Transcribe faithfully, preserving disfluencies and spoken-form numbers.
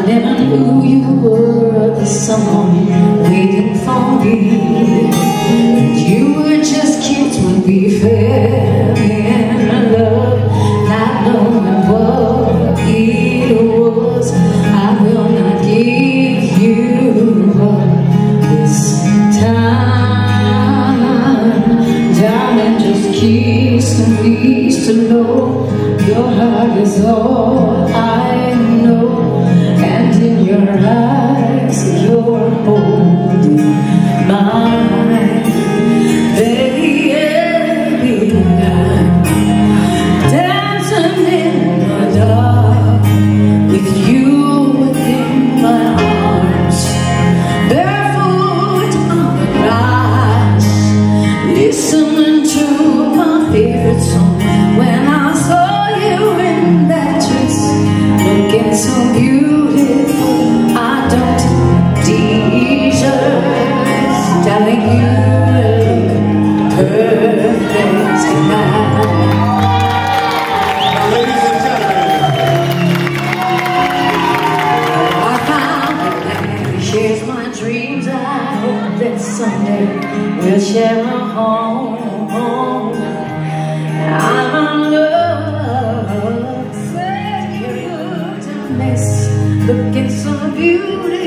never knew you were the someone waiting for me. And you were just kids when we fell in love, not knowing what it was. I will not give you up this time, darling. Just kiss and please to know your heart is all I know, and in your eyes you're holding mine. Baby, I'm dancing in the dark with you within my arms, barefoot on the grass, listening to my favorite song. When I saw you in that dress, looking so beautiful, I don't deserve telling you look perfect tonight. Now, ladies and gentlemen, I found a man who shares my dreams. I hope that someday we'll share a home. I'm in love, looking so beautiful.